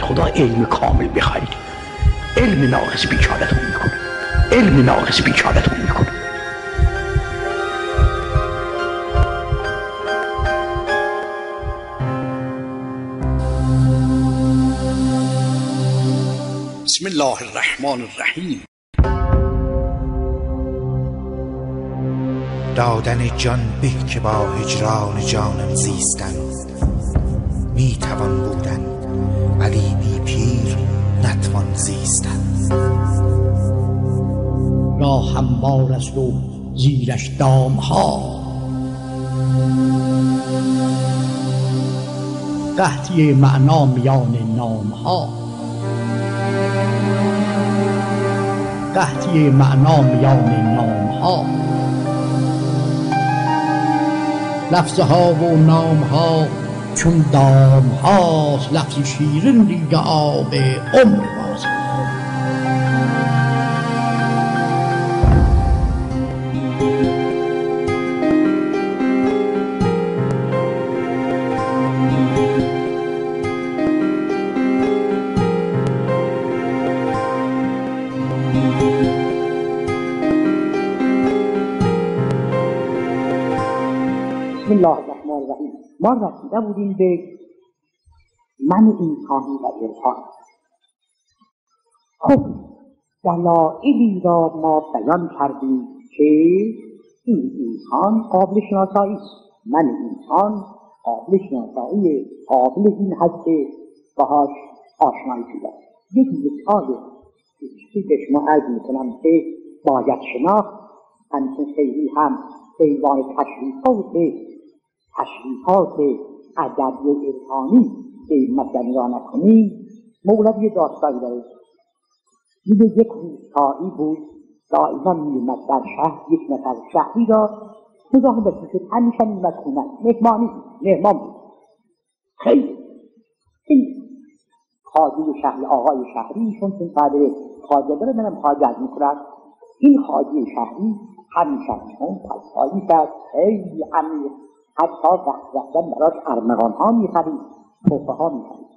خدا علم کامل بخرید. علم ناقص بیچارتون میکنه، علم ناقص بیچارتون میکنه. بسم الله الرحمن الرحیم. دادن جان به که با هجران جانم زیستن، می توان بودن ولی بی پیر نتوان زیستن. راه هموار است و زیرش دام ها، قحطی معنا میان نام ها، قحطی معنا میان نام ها. لفظها و نام ها چون دام هاست، لفظ شیرین ریگ آب عمر باز. بسم الله الرحمن الرحیم. ما رسیده بودیم به من انسانی و عرفان. خب دلایلی را ما بیان کردیم که این انسان قابل شناسایی است. من انسان قابل شناسایی، قابل این هست که باهاش آشنایی شده. یک مثال که به شما عرض میکنم که باید شناخت، همچنین خیلی هم پیوان تشریفات ادبی و عرفانی که مدنی را نکنیم. مولوی داستانی داره، میگه یک روستایی بود، دائما میومد در شهر، یک نفر شهری را نگاه بسید، همیشه میومد خونه، مهمان بود. خیلی این خواجه شهری، آقای شهری، چون بعد خواجه داره منم خواجه میکنم، این خواجه شهری همیشه چون پسایی کرد، خیلی عمیق، حتی وقت رفتن براش ارمغان ها میخرید، توفه ها میخرید.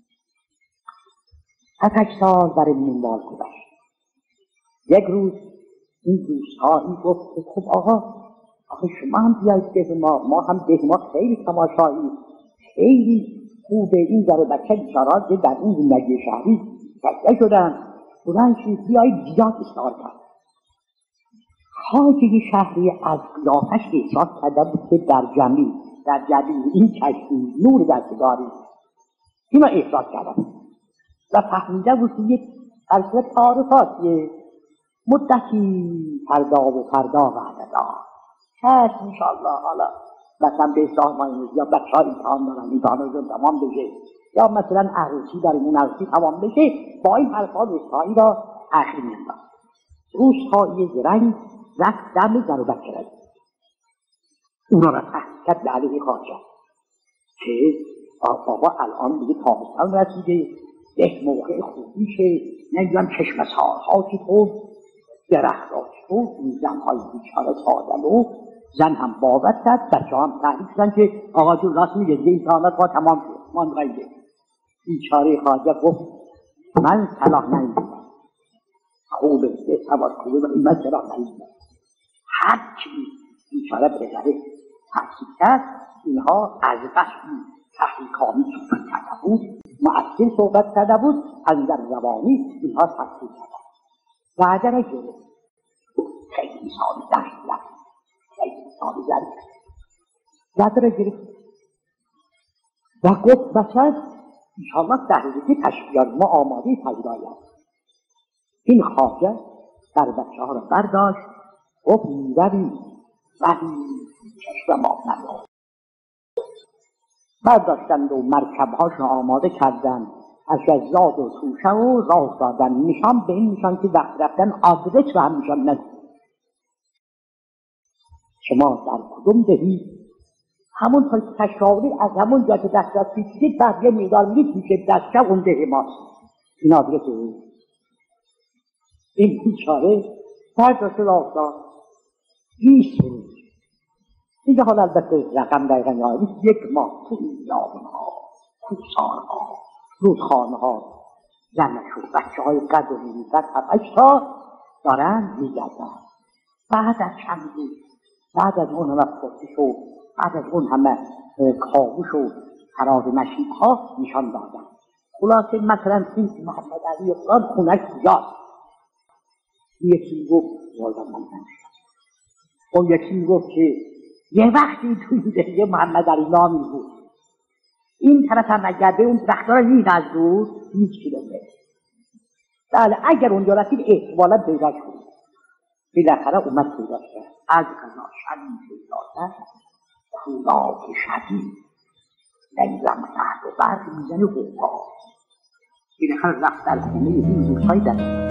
7-8 سال برای منوال گذشت. یک روز این دوستایی گفت که خب آقا شما هم بیایید به ما هم به ما خیلی تماشایی، خیلی خوبه. این ذره بچه بیچارات که در این زندگی شهری بچه شدن، بلند شید بیایید زیاد اصرار کرد. خواجه شهری از قیافش احساس کرده بود که در جمعی این کشتی نور دستگاری اینو احساس کرده بود و فهمیده بود که یک فلسفه تعارفاتیه، مدتی فردا وعده دار هست انشاءالله. حالا مثلا به سامانی یا بچه ها امتحان دارن، امتحان رو تمام بشه، یا مثلا عروسی داریم اون عروسی تمام بشه، با این حرفا روستایی را اخیر مینداخت. روستایی زرنگ رفت دم در و بچه رد اونا را تحقیقت به علیه خواجه که آقا الان دیگه تابستان رسیده، یک موقع خوبیشه، نمیدونم چشم سارها چطور، درختها چطور، این زنهای بیچاره سادن و زن هم باور کرد، بچه هم تحریک شدن که آقا جون راست میگه دیگه امتحانات ما تمام شد، ما میخواییم. بیچاره خواجه گفت من صلاح نمیدونم، خوبه سواد خوبه ولی من صلاح نمیدونم. هر چی بیچاره بذاره تحصیل کرد، اینها از قصدی تحریکامی صحبت کرده بود، مؤثر صحبت کرده بود، از در زبانی اینها تحصیل کرده. بعد را گرفت، خیلی مثال داشت، خیلی مثال زد را گرفت و گفت بسد انشاءالله در روزی تشبیهات ما آماده پذیراید. این خواجه در بچه ها را برداشت، گفت میروی ولی چشم ما نداشت. برداشتند و مرکبهاش را آماده کردند، از زاد و توشه و راه دادن، نشان به این نشان که وقت رفتن آدرس را هم نشان ندید. شما در کدوم دهی همون تشاوری از همون جا که دست پیچید بعد یه میدار میگید میشه دسته اون ده ماست. این آدرس این بیچاره برداشت راه داد 20 روز دیگه. حالا البته رقم دقیقا یادم 1 ماه تو این یابنها، کوسانها، رودخانه ها زنشو بچه های قد و نیمزد 7-8 تا دارن میگردن. بعد از چند روز، بعد از اون همه پرسش و بعد از اون همه کاوش و فراز نشیب ها نشان دادن. خلاصه مثلا این محمد علی اقبال خونش کجاست؟ یکی گفت والدم من نمیشتم. اون یکی گفت که یه وقتی توی زندگی محمد علی نامی بود، این طرف هم نگرده اون وقتا رو این از دور 20 کیلومتر. بله اگر اونجا رسید احتمالا پیدا شد. بالاخره اومد پیدا شد. از قضا شدید پیدا کرد، کولاک شدید لیلم سهد و برد میزنه غوغا. بالاخره رفت در خونه این روزهای در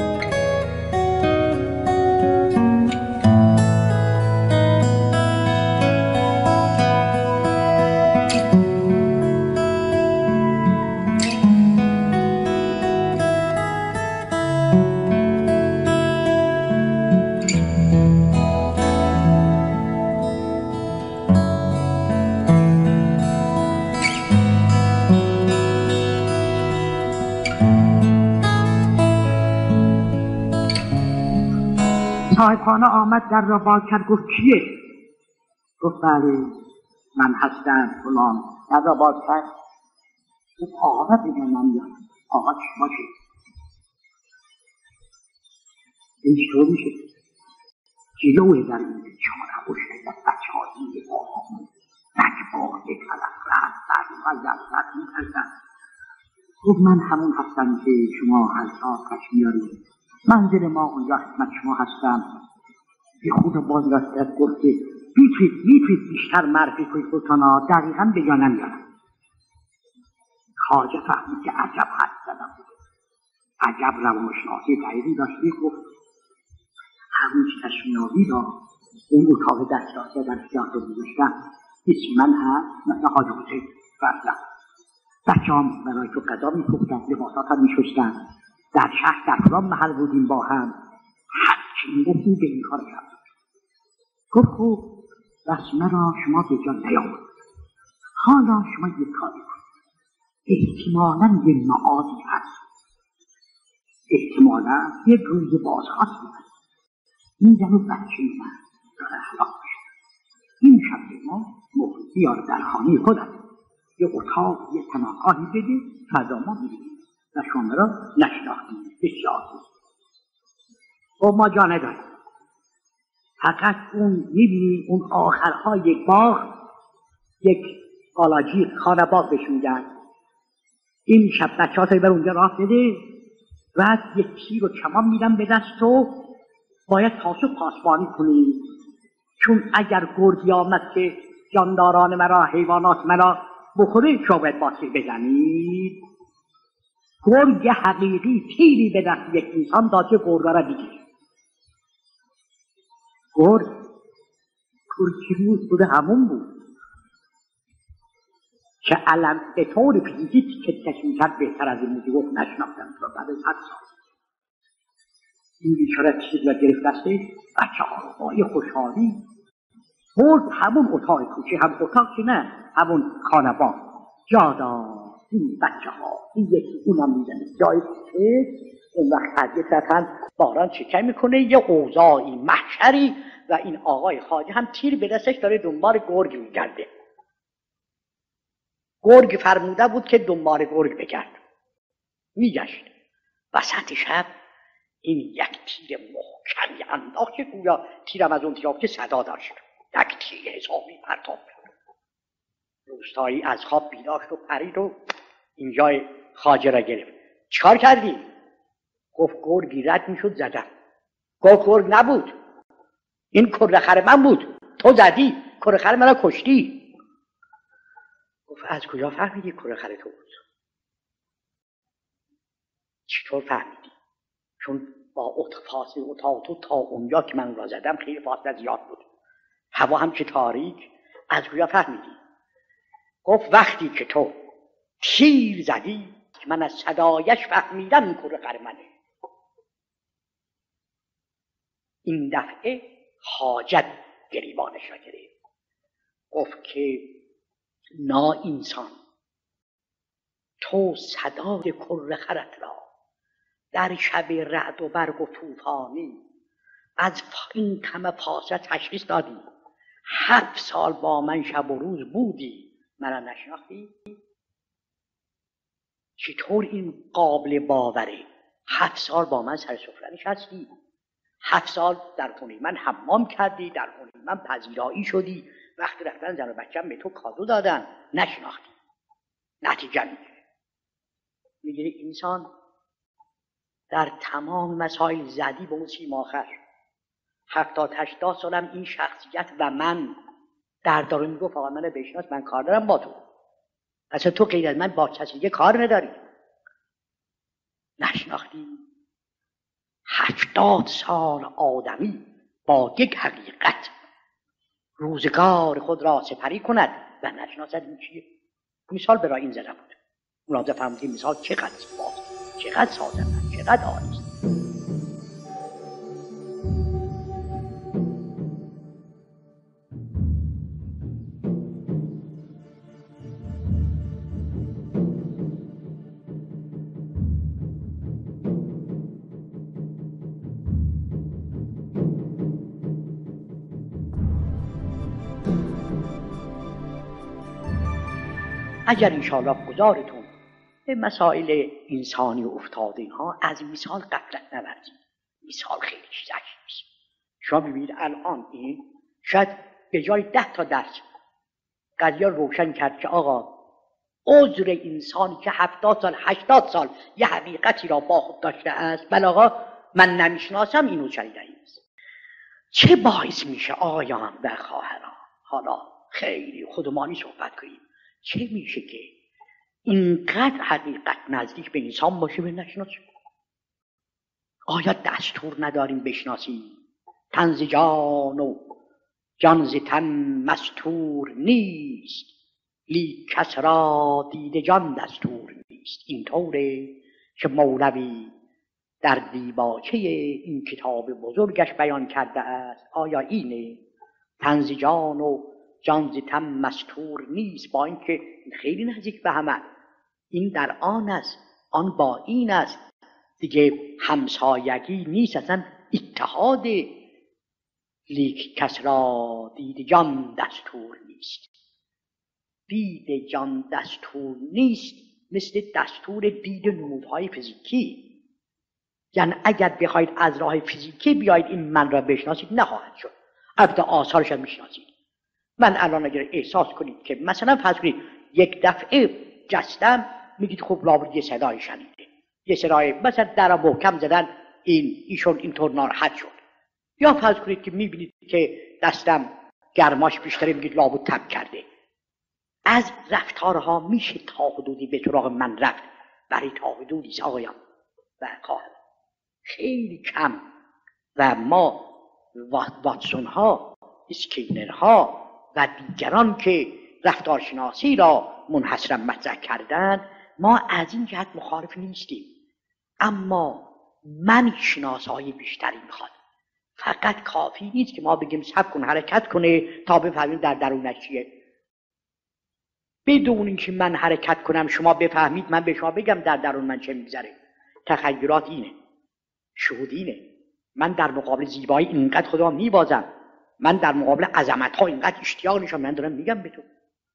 صاحبخانه آمد در را باز کرد. گفت کیه؟ گفت بله من هستم فلان. در را باز کرد. گفت آقا بگنم یا آقا چی باشه؟ این چطور میشه؟ جلوه در این بیچاره و شدت بچه هایی آقامون نجباه طلب رد بر و لذت میکردن. گفت من همون هستم که شما هر سال کش میارید. منزل ما اونجا خدمت شما هستم. یه خود باز راست کرد. گفت که میتونید بیشتر معرفی کنید خودتانا دقیقا بگا نمیارم. خواجه فهمید که عجب حد زدم بود. عجب روانشناسی دقیقی داشتی. گفت همون چی تشمیاوی را اون اتاق دستراسه در اختیار رو گذاشتم. اسم من هست مثل حاج حسین فرزند. بچه هم برای تو غذا میپختن، لباسات هم میشستن. در شهر در کدام محل بودیم با هم. هرچی میگفتیم به این کار کرد. گفت خوب رسمه را شما به جا نیاورد. حالا شما یک کاری کنید. احتمالاً یه معادی هست. احتمالاً یک روز بازخواست هست. این زن و بچه من داره حلاق میشه. این شب به ما بیار در خانه خودم. یه اتاق یه تماقاهی بده فضا ما میدیم و شما را نشناختیم. بسیار بود. و ما جا نداریم. فقط اون میبینی اون آخرهای باغ یک قالاجی خانه باغ بهش میگن. این شب بچه ها بر اونجا راه بده و یک تیر و کمان میدن به دست و باید تاسو پاسبانی کنی. چون اگر گرگی آمد که جانداران مرا حیوانات مرا بخوره شما باید باسی بزنید. گرگ حقیقی تیری به دست یک انسان داد که گرگا را بگیره. گرگ بوده همون بود که علم به طور فیزیک که تکمی کرد بهتر از این موزی گفت نشناختم تو بعد از 7 سال. این بیچاره چیز را گرفت دسته بچه ها با یه خوشحالی برد همون اتاق کوچه. هم اتاق که نه همون خانه با جادا این بچه ها این یکی اونم میزنه جای کوچه. اون وقت از یه طرف باران چکه میکنه یه اوضاعی محشری و این آقای خواجه هم تیر به دستش داره دنبال گرگ میگرده. گرگ فرموده بود که دنبال گرگ بگرد. میگشت وسط شب این یک تیر محکمی انداخت که گویا تیرم از اون طرف که صدا داشت. یک تیر حسابی پرتاب کرد. روستایی از خواب بیداشت و پرید و اینجای خواجه را گرفت. چیکار کردی؟ گفت گرگی رد میشد زدم. گفت گرگ نبود، این کره خر من بود. تو زدی کره خر من را کشتی. گفت از کجا فهمیدی کره خر تو بود؟ چطور فهمیدی؟ چون با فاصله اتاق تو تا اونجا که من را زدم خیلی فاصله زیاد بود. هوا هم که تاریک. از کجا فهمیدی؟ گفت وقتی که تو تیر زدی من از صدایش فهمیدم این کره خر منه. این دفعه حاجت گریبانش را گرفت. گفت که نا انسان تو صدای کر خرت را در شب رعد و برق و طوفانی از این طمع فاصله تشخیص دادی. 7 سال با من شب و روز بودی، مرا نشناختی؟ چطور این قابل باوره؟ 7 سال با من سر سفره نشستی، 7 سال در خونه من حمام کردی، در خونه من پذیرایی شدی، وقتی رفتن زن و بچه‌م به تو کادو دادن، نشناختی. نتیجه میگیره انسان در تمام مسائل زدی به اون سیم آخر. 70-80 سالم این شخصیت و من در داره میگفت آقا منو بشناس، من کار دارم با تو، اصلا تو غیر از من با کسی دیگه کار نداری. نشناختی. 70 سال آدمی با یک حقیقت روزگار خود را سپری کند و نشناسد این چیه. مثال برای این زده بود. ملاحظه فرمودید مثال چقدر باز، چقدر سازنده، چقدر عالی است. اگر انشاءالله گذارتون به مسائل انسانی افتاده اینها از مثال غفلت نورزید. مثال خیلی چیز عجیبی است. شما ببینید الان این شاید به جای 10 تا درس قضیه روشن کرد که آقا عذر انسانی که 70 سال 80 سال یه حقیقتی را با خود داشته است، بله آقا من نمیشناسم اینو شنیده است. چه باعث میشه آقایان و خواهران، حالا خیلی خودمانی صحبت کنیم، چه میشه که اینقدر حقیقت نزدیک به انسان باشه به نشناسیم؟ آیا دستور نداریم بشناسیم؟ تن ز جان و جان ز تن مستور نیست، لیک کس را دید جان دستور نیست. اینطوره که مولوی در دیباچه این کتاب بزرگش بیان کرده است. آیا اینه؟ تن ز جان و جان ز تن مستور نیست، با اینکه خیلی نزدیک به همه. این در آن است، آن با این است، دیگه همسایگی نیست، اصلا اتحاد. لیک کس را دید جان دستور نیست. دید جان دستور نیست مثل دستور دید نمودهای فیزیکی. یعنی اگر بخواید از راه فیزیکی بیاید این من را بشناسید نخواهد شد. البته آثارش هم میشناسید. من الان اگر احساس کنید که مثلا فرض کنید یک دفعه جستم، میگید خب لابد یه صدای شنیده، یه صدای مثلا در محکم زدن، ایشون اینطور ناراحت شد. یا فرض کنید که میبینید که دستم گرماش بیشتره، میگید لابد تب کرده. از رفتارها میشه تا حدودی به سراغ من رفت، برای تا حدودی آقایان و خواهر خیلی کم. و ما واتسون ها، اسکینر ها و دیگران که رفتارشناسی را منحصرا مطرح کردن، ما از این جهت مخالف نیستیم، اما من شناسایی بیشتری میخواد. فقط کافی نیست که ما بگیم صبر کن حرکت کنه تا بفهمیم در درونش چیه. بدون اینکه من حرکت کنم شما بفهمید، من به شما بگم در درون من چه میگذره. تخیلات اینه، شهود اینه. من در مقابل زیبایی اینقدر خودم میبازم، من در مقابل عظمت ها اینقدر اشتیاق نشم. من دارم میگم به تو.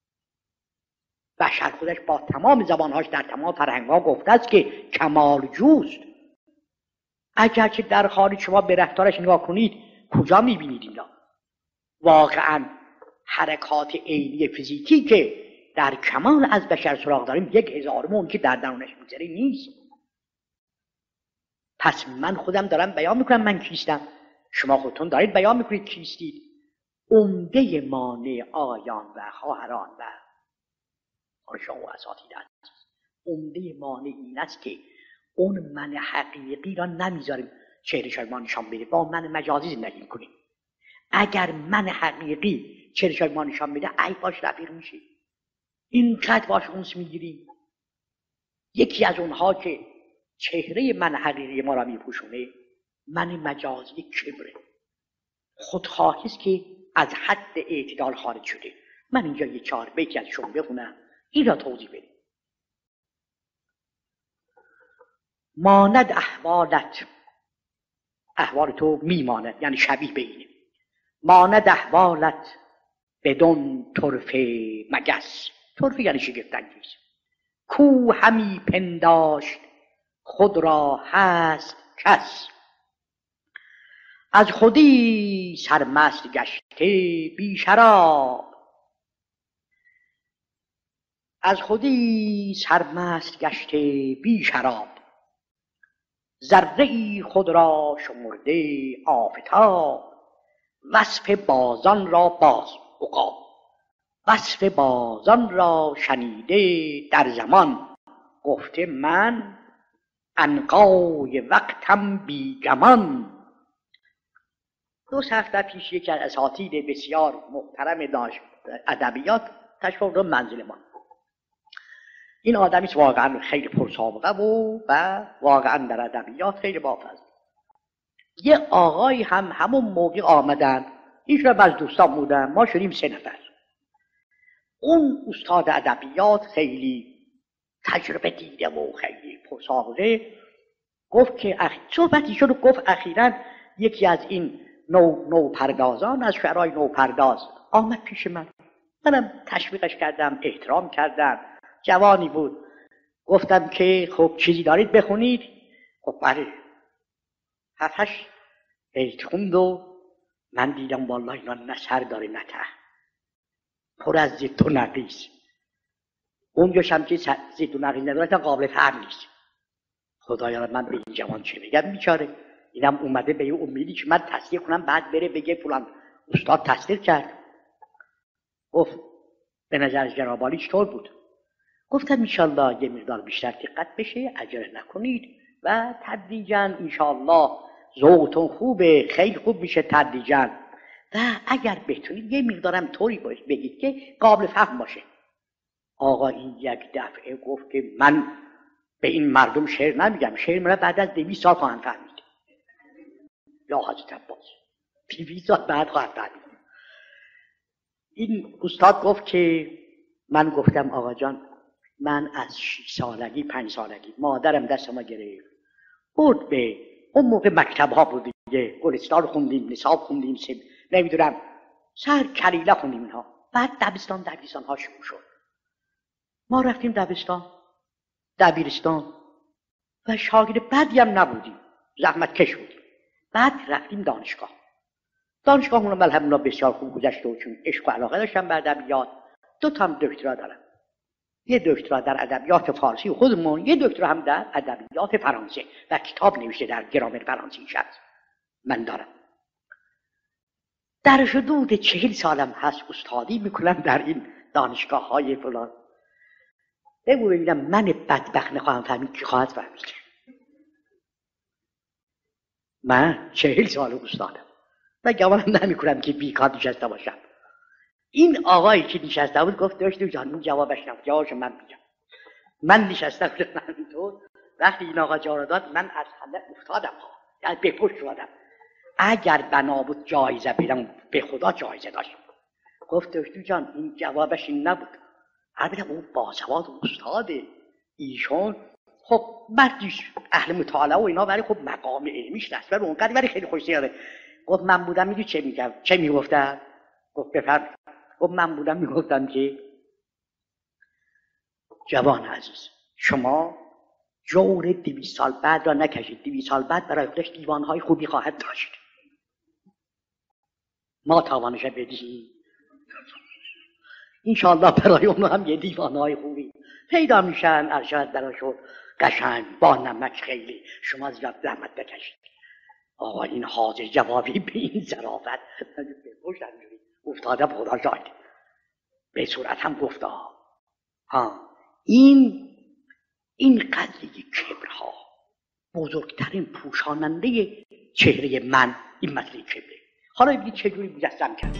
بشر خودش با تمام زبانهاش در تمام فرهنگ‌ها گفته است که کمال جوست. اگرچه در خارج شما به رفتارش نگاه کنید، کجا میبینید اینا؟ واقعا حرکات عینی فیزیکی که در کمال از بشر سراغ داریم 1000 که در درونش میگذره نیست. پس من خودم دارم بیان میکنم من کیستم، شما خودتون دارید بیان میکنید کیستید. عمده مانع آقایان و خواهران و شما و اساتید عزیز، عمده مانع این است که اون من حقیقی را نمیذاریم چهره‌ش ما نشان بده، با من مجازی زندگی میکنیم. اگر من حقیقی چهره‌ش ما نشان بده، ای باش رفیق میشه، اینقدر باش اونس میگیریم. یکی از اونها که چهره من حقیقی ما را میپوشونه، من مجازی کبره، خودخواهی است که از حد اعتدال خارج شده. من اینجا یه 4 بیتی از شما بخونم، این را توضیح بدیم. ماند احوالت، احوال تو میماند یعنی شبیه به اینه. ماند احوالت بدون طرفه مگس، طرفه یعنی شگفت انگیز. کو همی پنداشت خود را هست کس، از خودی سرمست گشته بی شراب. از خودی سرمست گشته بی شراب، ذره ای خود را شمرده آفتاب. وصف بازان را باز عقاب، وصف بازان را شنیده در زمان. گفته من عنقای وقتم بی گمان. 2 هفته پیش یکی از اساتید بسیار محترم داشت ادبیات تشریف آورد منزل ما. این آدمی واقعا خیلی پرسابقه و واقعا در ادبیات خیلی بافضل. یه آقای هم همون موقع آمدن، هیچ را از دوستان بودن، ما شدیم 3 نفر. اون استاد ادبیات خیلی تجربه دیده و خیلی پرسابقه گفت که صحبتی شد، گفت اخیراً یکی از این نوپردازان از شعرهای نوپرداز آمد پیش منم تشویقش کردم، احترام کردم. جوانی بود. گفتم که خب چیزی دارید بخونید؟ خب بله. 7-8 بیت خوند و من دیدم والله اینا نه سر داره نه ته، پر از زد و نقیص. اونجاش هم که زد و نقیص نداره قابل فهم نیست. خدایا من به این جوان چه بگم بیچاره؟ اینم اومده به یه امیدی که من تصدیق کنم بعد بره بگه فلان استاد تصدیق کرد. گفت به نظر جناب عالی چطور بود؟ گفتم انشالله یه مقدار بیشتر دقت بشه، عجله نکنید و تدریجاً انشالله ذوقتون خوبه، خیلی خوب میشه تدریجاً. و اگر بتونید یه مقدارم طوری بگید که قابل فهم باشه. آقا این یک دفعه گفت که من به این مردم شعر نمیگم، شعر من بعد از 200 سال خواهم فهمید. یا حضرت عباس 200 سال بعد خواهم فهمید. این استاد گفت که من گفتم آقا جان من از 6 سالگی 5 سالگی مادرم دست ما گرفت بود به اون موقع مکتب ها بود دیگه، گلستان خوندیم، نصاب خوندیم، نمیدونم سر کلیله خوندیم اینها. بعد دبستان ها شروع شد. ما رفتیم دبیرستان و شاگرد بدی هم نبودیم، زحمت کش بودیم. بعد رفتیم دانشگاه اونم الحمدلله بسیار خوب گذشته و چون عشق و علاقه داشتم به ادبیات. 2 تا هم دکترا دارم، یه دکترا در ادبیات فارسی خودمون، یه دکترا هم در ادبیات فرانسه و کتاب نوشته در گرامر فرانسه شد من دارم. در حدود 40 سالم هست استادی میکنم در این دانشگاه های فلان. بگو ببینم من بدبخت نخواهم فهمید کی خواهد فهمید؟ من 40 سال استادم و گمانم نمیکنم که بیکار نشسته باشم. این آقایی که نشسته بود گفت داشت جان این جوابش نبود، جوابش من میگم. من نشسته بودم همینطور، وقتی این آقا جواب داد من از حالت افتادم، یعنی به پشت شدم. اگر بنا بود جایزه بدم به خدا جایزه داشتم. گفت دکتر جان این جوابش این نبود. البته اون باسواد استاده ایشون خب مردیش اهل مطالعه و اینا، ولی خب مقام علمیش دست بر اونقدر ولی خیلی خوش زیاده. گفت من بودم میگه چه میگفتم؟ گفت بفرم. گفت من بودم میگفتم که جوان عزیز شما جور 200 سال بعد را نکشید، 200 سال بعد برای خودش دیوانهای خوبی خواهد داشت. ما توانش بدهیم انشاءالله برای اون هم یه دیوانهای خوبی پیدا میشن، ارشد براشون قشنگ با نمک خیلی شما زیاد زحمت نکشید. آقا این حاضر جوابی به این ظرافت افتاده خدا شاید به صورت هم گفته این قضیه کبرها بزرگترین پوشاننده چهره من این مسئله کبره. حالا ببینید چجوری مجسم کرده.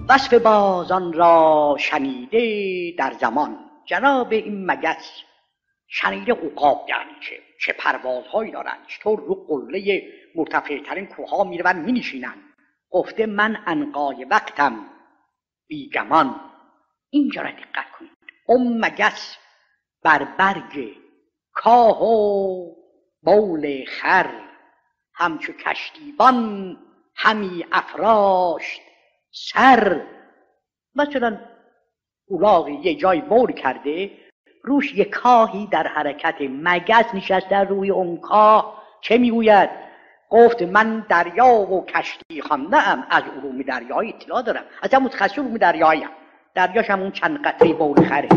وصف بازان را شنیده در زمان. جناب این مگس شنیده عقاب یعنی چه پروازهایی دارند، چطور رو قله مرتفع‌ترین کوه‌ها میروند مینشینند. گفته من عنقای وقتم بی گمان. اینجا را دقت کنید. اون مگس بر برگ کاه و بول خر همچو کشتیبان همی افراشت سر. مثلا اولاغی یه جای بول کرده، روش یه کاهی در حرکت، مگس نشسته روی اون کاه چه میگوید؟ گفت من دریا و کشتی خوانده‌ام، از علوم دریایی اطلاع دارم، اصلا متخصص علوم دریاییم، دریاش هم اون چند قطره بول خره.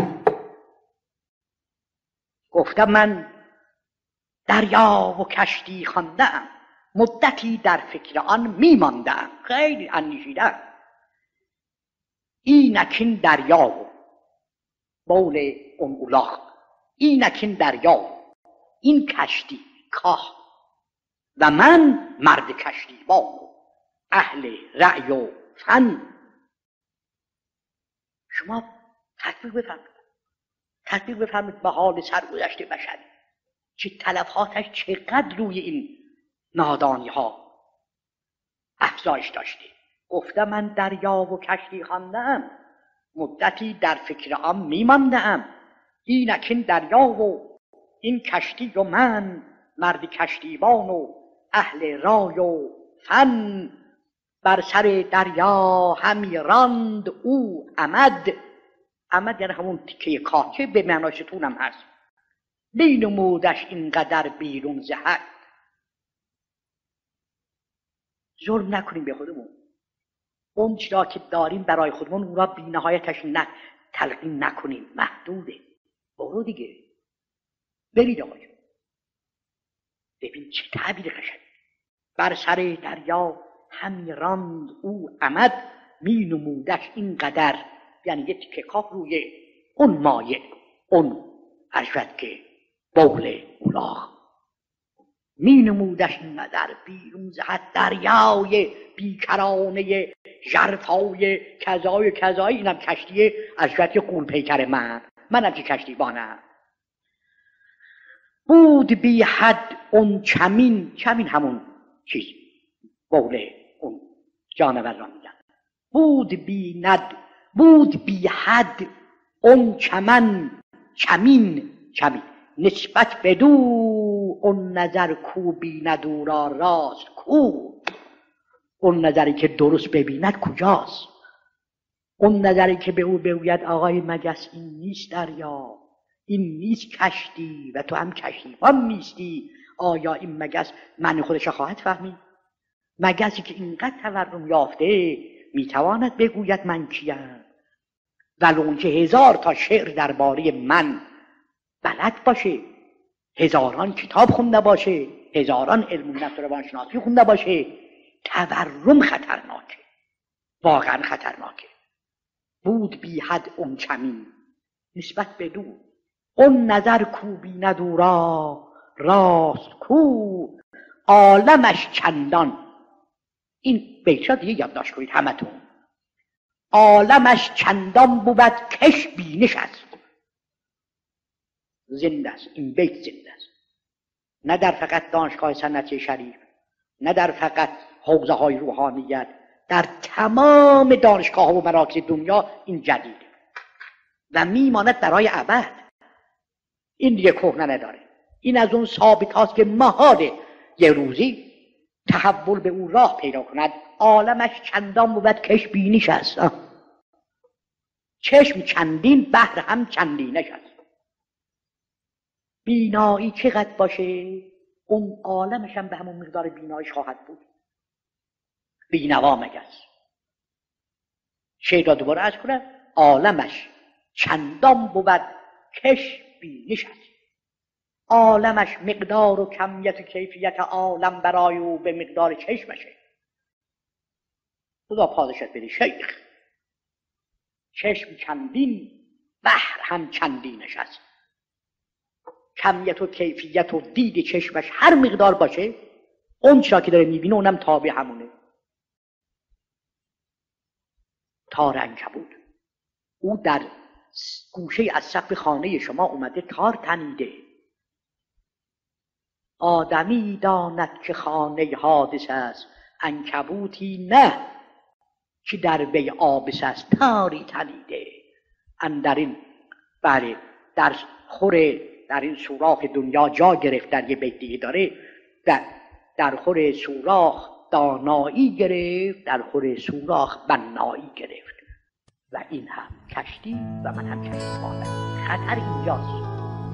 گفتم من دریا و کشتی خوانده‌ام، مدتی در فکر آن میماندم، خیلی اندیشیدم. اینکین دریا و بول اون اولاغ، اینکین دریا این کشتی کاه و من مرد کشتیبان و اهل رأی و فن. شما تطبیق بفرمید به حال سرگذشت بشری، چه تلفاتش چقدر روی این نادانی ها افزایش داشته. گفتم من دریا و کشتی خوانده‌ام، مدتی در فکر آن میمانده‌ام. اینکین دریا و این کشتی و من مرد کشتیبان و اهل رای و فن. بر سر دریا همی راند او عمد. عمد یعنی همون تیکه کاه که به معنای ستون هم هست. بینمودش اینقدر بیرون ز حد. ظلم نکنیم به خودمون، اون چرا که داریم برای خودمون اون را بی نهایتش تلقین نکنیم، محدوده. برو دیگه، برید آقا جون. ببین چه تعبیر قشنگ. بر سر دریا همی راند او عمد، می نمودش اینقدر، یعنی یه تیکه کاه روی اون مایه، اون عرشت که بول اولاغ، می نمودش اینقدر بیرون ز حد. دریای بیکرانه ژرفای کذای اینم کشتی عرشت قول پیکر منم که کشتیبانم. بود بی حد اون چمین همون چیز بول اون جانور را میگن. بود بی حد اون چمین نسبت بدو اون نظر کو بیند او را راست کو. اون نظری که درست ببیند کجاست؟ اون نظری که به او بگوید آقای مگس این نیست دریا، این نیست کشتی و تو هم کشتیبان نیستی. آیا این مگس معنی خودش را خواهد فهمید؟ مگسی که اینقدر تورم یافته میتواند بگوید من کیم، ولو اون که 1000 تا شعر درباره من بلد باشه، 1000 کتاب خونده باشه، 1000 علم نفس روانشناسی خونده باشه، تورم خطرناکه، واقعا خطرناکه. بود بی حد اون چمین نسبت به دو اون نظر کو بیند او را راست کو. عالمش چندان، این بیت را دیگه یادداشت کنید همتون. عالمش چندان بود کش بینش است. زنده است این بیت، زنده است، نه در فقط دانشگاه سنتی شریف، نه در فقط حوزه های روحانیت، در تمام دانشگاه ها و مراکز دنیا این جدیده و میماند برای ابد. این دیگه کهنه نداره. این از اون ثابت هاست که محاله یه روزی تحول به اون راه پیدا کند. عالمش چندان بود کش بینیش است. چشم چندین، بحر هم چندینش است. بینایی چقدر باشه اون عالمش هم به همون مقدار بینایش خواهد بود. بینوا مگس. شعر را دوباره عرض کنم. عالمش چندان بود کش بینیش است. عالمش مقدار و کمیت و کیفیت عالم برای او به مقدار چشمشه. خدا پادشت بده شیخ. چشم چندین، بحر هم چندینش است. کمیت و کیفیت و دید چشمش هر مقدار باشه، اون چرا که داره میبینه اونم تابع همونه. تار عنکبوت. او در گوشه از سقف خانه شما اومده تار تنیده. آدمی داند که خانه حادث است، عنکبوتی نه که در وی آبس است تاری تنیده. اندرین بله در این سوراخ دنیا جا گرفت. در یه بیت دیگه داره در خور سوراخ دانایی گرفت، در خور سوراخ بنایی گرفت. و این هم کشتی و من هم کشتی بانم. خطر اینجاست.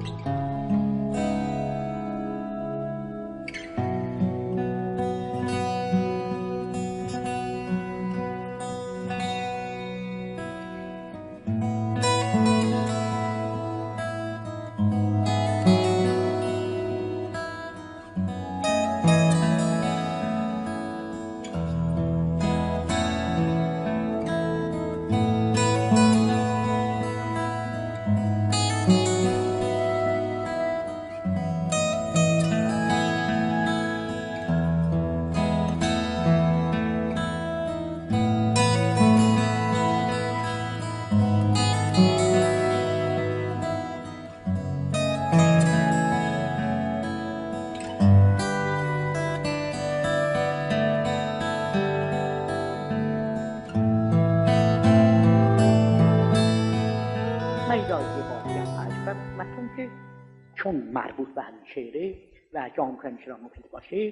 چون مربوط به همین شعره و جا میکنم چرا مفید باشه،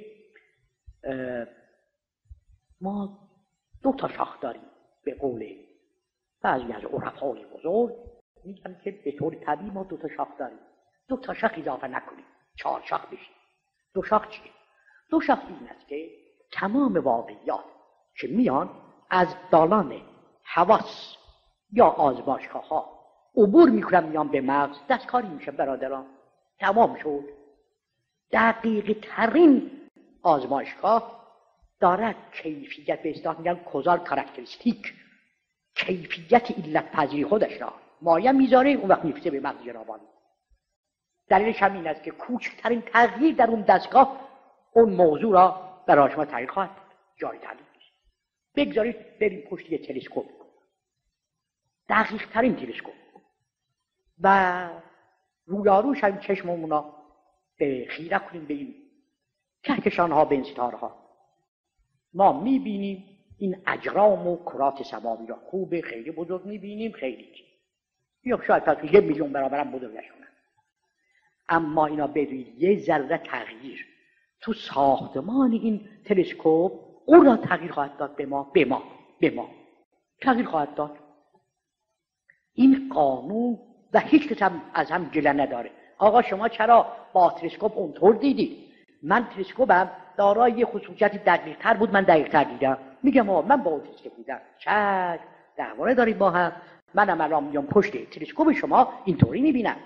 ما 2 تا شاخ داریم. به قول بعضی از عرفای بزرگ میگن که به طور طبیعی ما 2 تا شاخ داریم. 2 تا شاخ اضافه نکنیم، 4 شاخ بشه. 2 شاخ چیه؟ 2 شاخ این است که تمام واقعیات که میان از دالان حواس یا آزمایشگاه ها عبور میکنن میان به مغز، دستکاری میشه برادران. تمام شد. دقیق ترین آزمایشگاه دارد کیفیت، به اصطلاح میگن کوزال کاراکتریستیک، کیفیت علت پذیری خودش را مایه میذاره، اون وقت میفته به مغز جنابانی. دلیلش هم این است که کوچکترین تغییر در اون دستگاه اون موضوع را برای شما تغییر خواهد جای تعلیق نیست. بگذارید بریم پشت یه تلسکوپ، دقیق ترین تلسکوپ، و رویاروش هم چشممون را خیره کنیم به این کهکشان ها، به این ستاره ها. ما میبینیم این اجرام و کرات سماوی را خوبه، خیلی بزرگ میبینیم، خیلی یا شاید پس 1 میلیون برابر هم بزرگش کنن. اما اینا بدونید یه ذره تغییر تو ساختمان این تلسکوپ اون را تغییر خواهد داد به ما تغییر خواهد داد. این قانون و هیچ کس هم از هم گله نداره. آقا شما چرا با تلسکوپ اونطور دیدید؟ من تلسکوپم دارای خصوصیتی دقیق‌تر بود، من دقیق‌تر دیدم. میگم آقا من با اون تلسکوپ دیدم. چشم، دعوانه دارید با هم. منم الان میام پشت تلسکوپ شما اینطوری میبینم.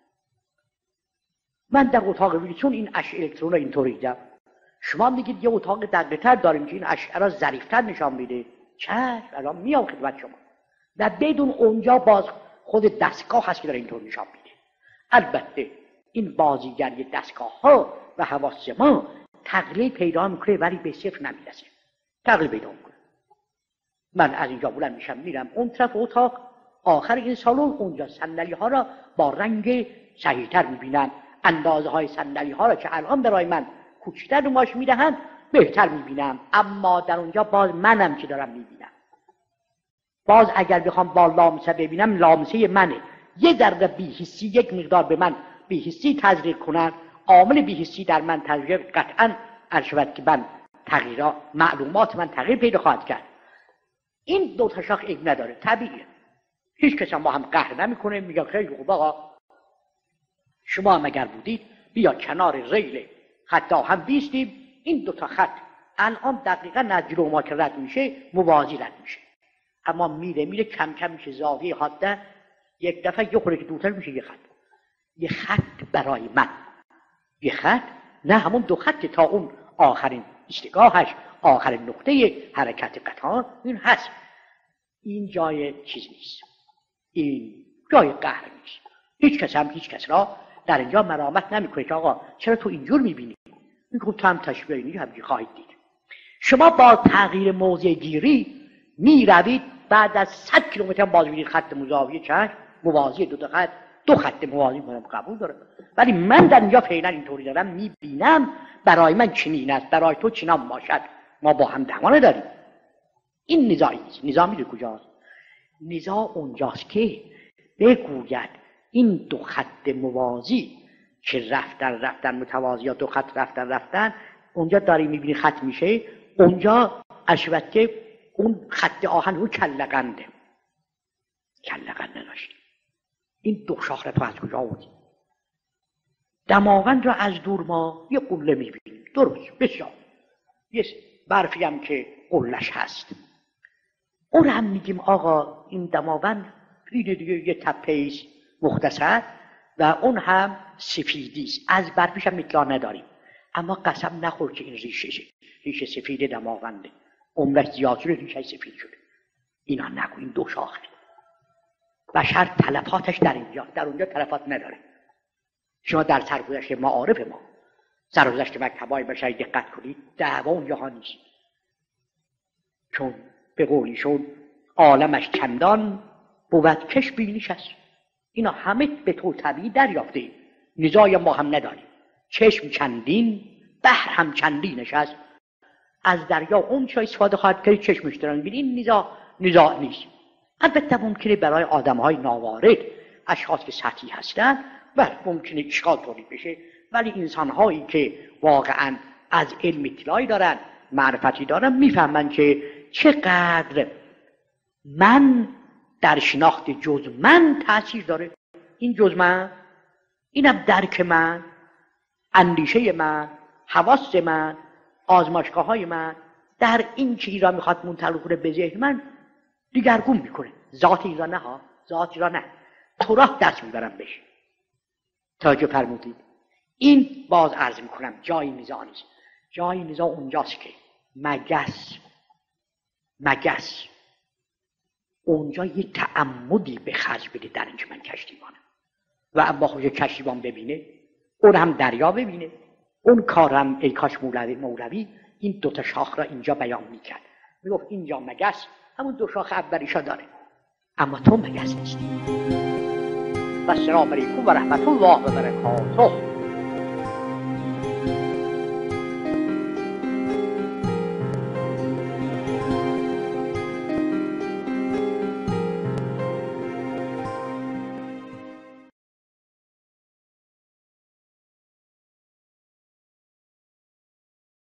من در اتاق ویلسون این اشعه الکترون رو اینطوری دیدم. شما میگید یه اتاق دقیق‌تر داریم که این اشعه را ظریف‌تر نشان میده. چشم، الان میام خدمت شما. و بدون اونجا باز خود دستگاه هست که داره اینطور نشان میده. البته این بازیگری دستگاه ها و حواس ما تقلیل پیدا میکنه ولی به صفر نمیرسه. تقلیل پیدا میکنه. من از اینجا بلند میشم میرم اون طرف اتاق، آخر این سالن، اونجا صندلی ها را با رنگ صحیح‌تر میبینم. اندازه های صندلی ها را که الان برای من کوچکتر نمایش میدهند بهتر میبینم. اما در اونجا باز منم که دارم میبینم. باز اگر بخوام با لامسه ببینم، لامسه منه. یه ذره بی‌حسی یک مقدار به من بی‌حسی تزریق کنن، عامل بی‌حسی در من تغییر قطعاً ارشد که من تغییرات معلومات من تغییر پیدا خواهد کرد. این 2 تا شاخ عیب نداره، طبیعیه. هیچ کس هم با هم قهر نمیکنه. میگه خیلی خوب آقا شما هم اگر بودید بیا کنار ریل خط هم بیستیم، این 2 تا خط الان دقیقاً از جلو ما که رد میشه موازی رد میشه. اما میره کم کم میشه زاویه حاده، یک دفعه یه خورده که دورتر میشه یه خط برای من، یه خط، نه همون 2 خط تا اون آخرین استگاهش، آخرین نقطه حرکت قطار این هست. این جای چیز نیست، این جای قهر نیست. هیچ کس را در اینجا ملامت نمیکنه که آقا چرا تو اینجور میبینی؟ میگه تو هم تشبیه اینی همجی خواهید دید. شما با تغییر موضع گیری میروید بعد از 100 کیلومتر باز ببینید خط مزاوی چشم موازی دو خط، دو خط موازی کنم قبول داره. ولی من در اینجا فعلا اینطوری دارم میبینم برای من چنین است، برای تو چنان باشد، ما با هم دعوا داریم. این نزاعی است. نزاع میدونی کجاست؟ نزاع اونجاست که بگوید این دو خط موازی که رفتن متوازی یا دو خط رفتن اونجا داری میبینی خط میشه، اونجا البته اون خط آهن اون کلقنده نداشت. این دو شاخه تو از کجا آوردی؟ دماوند را از دور ما یه قله میبینیم، درست بسیار، یه برفی هم که قلش هست، اون هم میگیم آقا این دماوند دیگه یه تپه است مختصر و اون هم سفیدی است، از برفیش هم اطلاع نداریم، اما قسم نخور که این ریشه سفید دماونده، عمرش زیاد شده ریشه سفید شده. اینا نگو، این دو شاخه. بشر تلفاتش در اینجا، در اونجا تلفات نداره. شما در سرگذشت معارف ما، سرگذشت مکتب‌های بشری دقت کنید، دعوا اونجاها نیست، چون به قولیشون عالمش چندان بود کش بینیش است. اینا همه به طور طبیعی دریافته ایم، نزاعی ما هم نداریم. چشم چندین، بحر هم چندینش است. از دریا اون چه استفاده خواهد کرد چشمش دارن بینید، این نزاع نیست. البته ممکنه برای آدم‌های ناوارد، اشخاص که سطحی هستند، ممکنه اشکال تولید بشه، ولی انسان‌هایی که واقعاً از علم اطلاعی دارن، معرفتی دارن، میفهمن که چقدر من در شناخت جز من تأثیر داره. این جز من، اینم درک من، اندیشه من، حواس من، آزمایشگاه‌های من، در این چیزی را میخواد منتقل کنه به ذهن من دیگرگون میکنه. ذات این را نه ها، ذات این را نه، تو را دست میبرم بشه. توجه فرمودید؟ این باز عرض میکنم جای نزاع نیست. جای نزاع اونجاست که مگس اونجا یه تعمدی به خرج بده در اینکه من کشتیبانم و اما خود کشتیبان ببینه، اون هم دریا ببینه، اون کارم ای کاش مولوی این دوتا شاخ را اینجا بیان میکرد، میگفت اینجا مگس همون دو شاخ اولیشا داره، اما تو مگس نیستی. و السلام علیکم و رحمت الله و برکاته.